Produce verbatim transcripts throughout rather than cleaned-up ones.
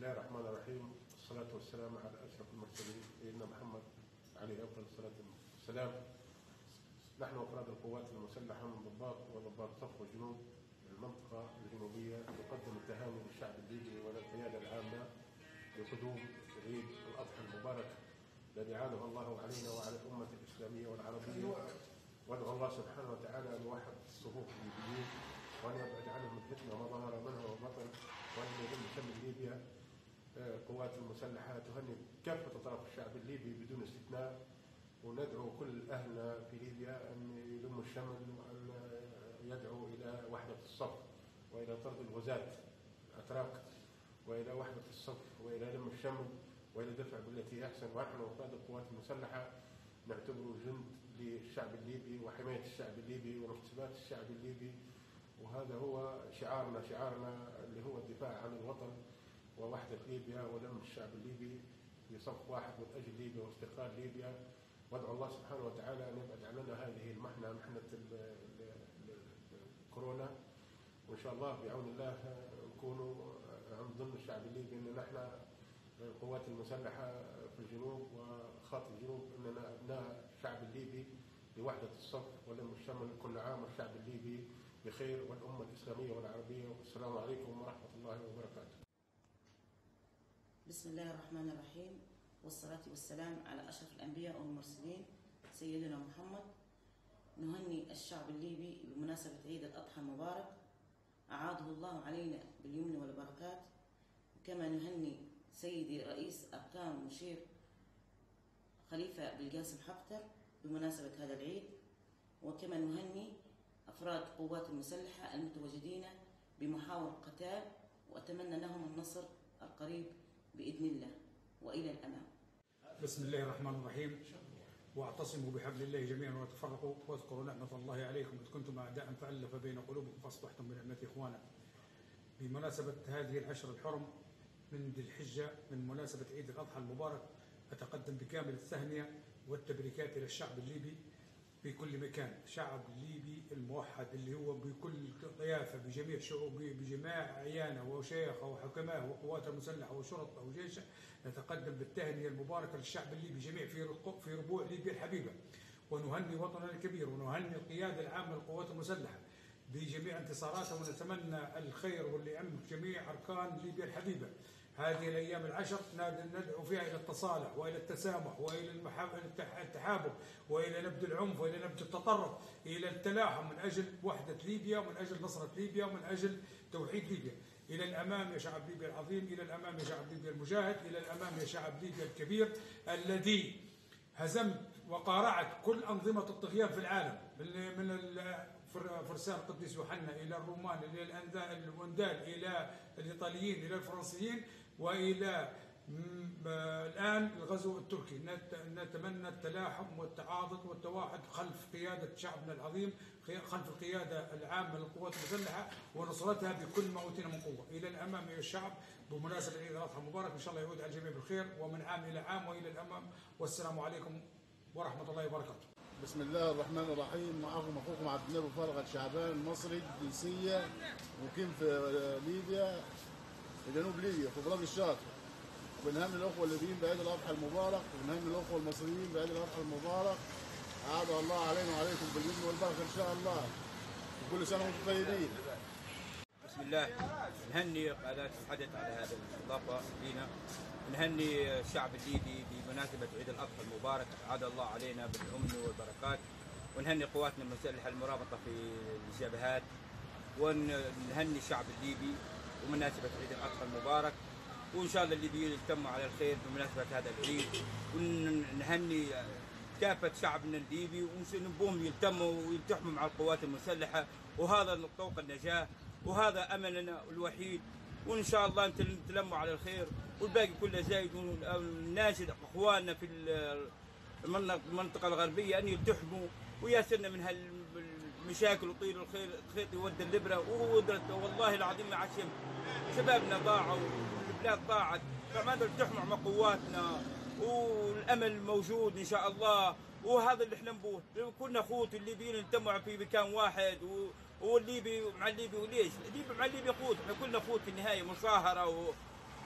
الله الرحمن الرحيم، والصلاة والسلام على أشرف المرسلين سيدنا محمد عليه أفضل الصلاة والسلام. نحن أفراد القوات المسلحة من ضباط وضباط صف وجنوب المنطقة الجنوبية نقدم التهاني للشعب الليبي وللقيادة العامة بقدوم عيد الأضحى المبارك الذي عانه الله علينا وعلى الأمة الإسلامية والعربية، وادعو الله سبحانه وتعالى أن يوحد صفوف الليبيين وأن يبعد عنهم الفتنة وما ظهر منها وبطن، وأن يذل شمل ليبيا. القوات المسلحة تهنئ كافة أطراف الشعب الليبي بدون استثناء، وندعو كل أهلنا في ليبيا أن يلموا الشمل وأن يدعوا إلى وحدة الصف وإلى طرد الغزاة الأتراك وإلى وحدة الصف وإلى لم الشمل وإلى دفع بالتي أحسن. ونحن أفراد القوات المسلحة نعتبر جند للشعب الليبي وحماية الشعب الليبي ومكتسبات الشعب الليبي، وهذا هو شعارنا شعارنا اللي هو الدفاع عن الوطن ووحدة ليبيا ولم الشعب الليبي في صف واحد من أجل ليبيا واستقرار ليبيا. وادعو الله سبحانه وتعالى أن يبعد عننا هذه المحنة محنة الكورونا، وإن شاء الله بعون الله نكونوا عن ضمن الشعب الليبي، أن نحن القوات المسلحة في الجنوب وخط الجنوب أننا أبناء الشعب الليبي لوحدة الصف ولم الشمل. كل عام والشعب الليبي بخير والأمة الإسلامية والعربية، والسلام عليكم ورحمة الله وبركاته. بسم الله الرحمن الرحيم، والصلاة والسلام على أشرف الأنبياء والمرسلين سيدنا محمد. نهني الشعب الليبي بمناسبة عيد الأضحى المبارك، أعاده الله علينا باليمن والبركات. كما نهني سيدي رئيس أركان مشير خليفة بالقاسم حفتر بمناسبة هذا العيد، وكما نهني أفراد قوات المسلحة المتواجدين بمحاور القتال، وأتمنى لهم النصر القريب بإذن الله وإلى الأمام. بسم الله الرحمن الرحيم، واعتصموا بحبل الله جميعا وتفرقوا، واذكروا نعمة الله عليكم إذ كنتم أعداء فألف بين قلوبكم فأصبحتم بنعمته إخوانا. بمناسبة هذه العشر الحرم من ذي الحجة من مناسبة عيد الأضحى المبارك، أتقدم بكامل التهنئة والتبريكات إلى الشعب الليبي في كل مكان، شعب الليبي الموحد اللي هو بكل ضيافة بجميع شعوبه بجميع أعيانه وشيخه وحكمائه وقواته المسلحة وشرطه وجيشه. نتقدم بالتهنئة المباركة للشعب الليبي جميع في في ربوع ليبيا الحبيبة، ونهني وطننا الكبير ونهني القيادة العامة للقوات المسلحة بجميع انتصاراتها، ونتمنى الخير واللي يعم جميع أركان ليبيا الحبيبة. هذه الأيام العشر ندعو فيها إلى التصالح وإلى التسامح وإلى التحابب وإلى نبذ العنف وإلى نبذ التطرف، إلى التلاحم من أجل وحدة ليبيا ومن أجل نصرة ليبيا ومن أجل توحيد ليبيا. إلى الأمام يا شعب ليبيا العظيم، إلى الأمام يا شعب ليبيا المجاهد، إلى الأمام يا شعب ليبيا الكبير الذي هزمت وقارعت كل أنظمة الطغيان في العالم، من فرسان القديس يوحنا إلى الرومان إلى الوندال إلى الإيطاليين إلى الفرنسيين وإلى الآن الغزو التركي. نتمنى التلاحم والتعاضد والتواحد خلف قيادة شعبنا العظيم، خلف القيادة العامة للقوات المسلحة ونصرتها بكل ما أوتينا من قوة. إلى الأمام يا الشعب بمناسبة عيد الأضحى المبارك، إن شاء الله يعود على الجميع بالخير ومن عام إلى عام وإلى الأمام، والسلام عليكم ورحمة الله وبركاته. بسم الله الرحمن الرحيم. معكم أخوكم عبد النبي فرغت شعبان، مصري الجنسية، مقيم في ليبيا في جنوب ليبيا في بلاد الشاطئ. وبنهني الأخوة الليبيين بعيد الأضحى المبارك، وبنهني الأخوة المصريين بعيد الأضحى المبارك. أعاد الله علينا وعليكم باليمن والبركة إن شاء الله، وكل سنة وأنتم طيبين. بسم الله. نهني قادات الحدث على هذا الاستضافة لنا، نهني الشعب الليبي بمناسبة عيد الأضحى المبارك، أعاد الله علينا بالأمن والبركات، ونهني قواتنا المسلحة المرابطة في الجبهات، ونهني الشعب الليبي بمناسبة عيد الأضحى المبارك، وإن شاء الله الليبيين يجتمعوا على الخير بمناسبة هذا العيد. ونهني كافة شعبنا الليبي ونبوهم يلتموا ويلتحموا مع القوات المسلحة، وهذا طوق النجاة وهذا أملنا الوحيد، وإن شاء الله نتلموا على الخير والباقي كله زايد. ونناشد إخواننا في المنطقة الغربية أن يلتحموا وياسرنا من هالمشاكل وطير الخير الخيط يود اللبرة. والله العظيم ما عشم شبابنا ضاعوا والبلاد ضاعت، فما نلتحموا مع قواتنا والأمل موجود إن شاء الله. وهذا اللي احنا نبوه، كنا اخوت الليبيين نجتمعوا في مكان واحد، والليبي مع الليبي، وليش؟ الليبي مع الليبي اخوت، احنا كلنا اخوت في النهايه، مصاهره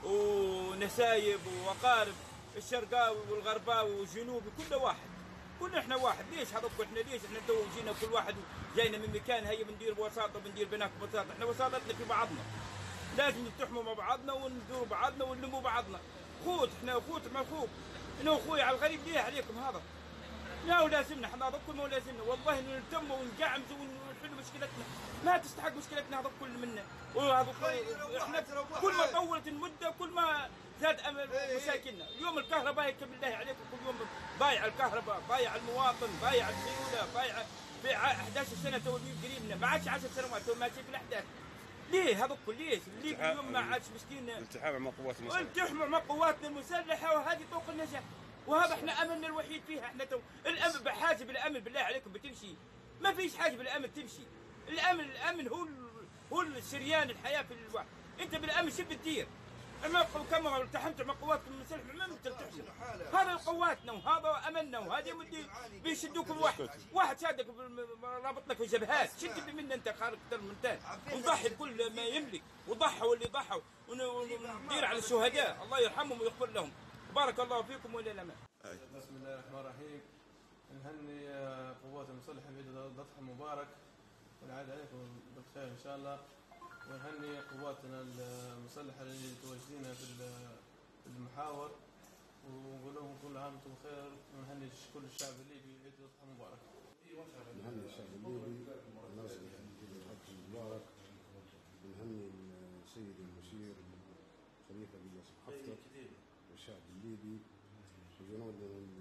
ونسايب وأقارب، الشرقاوي والغرباوي والجنوبي كله واحد، كلنا احنا واحد. ليش هذوك احنا ليش احنا تو جينا كل واحد جاينا من مكان، هي بندير وساطه بندير بينك وساطه، احنا وساطتنا في بعضنا، لازم نلتحموا مع بعضنا وندوروا بعضنا ونلموا بعضنا. خوت احنا خوت مع خوك، انا اخوي على الغريب ليه عليكم هذا؟ لا ولازمنا احنا هذا كل ما ولازمنا، والله نلتموا ونقعمزوا ونحلوا مشكلتنا، ما تستحق مشكلتنا هذا كل منا. وهذا احنا كل ما طولت المده كل ما زاد امل مشاكلنا. اليوم الكهرباء يكتب بالله عليكم كل يوم ضايع الكهرباء، ضايع المواطن، ضايع السيوله، ضايع في أحد عشر سنه تو قريبنا، ما عادش عشر سنوات تو ماشي في الاحداث. ليه هذا كل ليش؟ اللي اليوم ما عادش مسكين. التحام مع قوات المسلحه. التحام مع قواتنا المسلحه، وهذه طوق النجاح، وهذا احنا املنا الوحيد فيها. احنا تو الامن بحاجه بالامن بالله عليكم بتمشي، ما فيش حاجه بالامن تمشي. الامن الامن هو هو الشريان الحياه في الواحد. انت بالامن شو بتدير؟ اما كما التحمت مع قوات المسلحه ما بتلتحموا. هذا قواتنا وهذا املنا، وهذه اللي بيشدوك الواحد، واحد شادك رابط لك في جبهات، شد منا انت خارج المنتان، ونضحي بكل ما يملك، وضحوا واللي ضحوا، وندير على الشهداء الله يرحمهم ويغفر لهم. بارك الله فيكم والى الامام. بسم الله الرحمن الرحيم. نهني قوات المسلحه بعيد الاضحى المبارك ونعاد عليكم بالخير ان شاء الله، ونهني قواتنا المسلحه اللي متواجدين في المحاور، ونقول لهم كل عام وانتم بخير، ونهني كل الشعب الليبي بعيد الاضحى المبارك. نهني الشعب الليبي بمناسبه عيد الاضحى المبارك، ونهني السيد المشير خليفه بن ياسر حفتر والشعب الليبي وجنود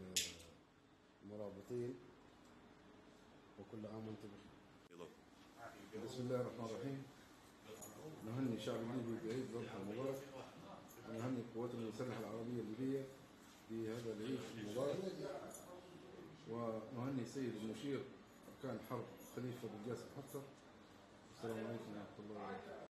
المرابطين، وكل عام وانتم بخير. بسم الله الرحمن الرحيم. نهني الشعب الليبي بعيد الاضحى المبارك، ونهني القوات المسلحه العربيه الليبيه بهذا العيد المبارك، ونهني السيد المشير اركان حرب خليفه بن ياسر حفتر. السلام عليكم ورحمه الله وبركاته.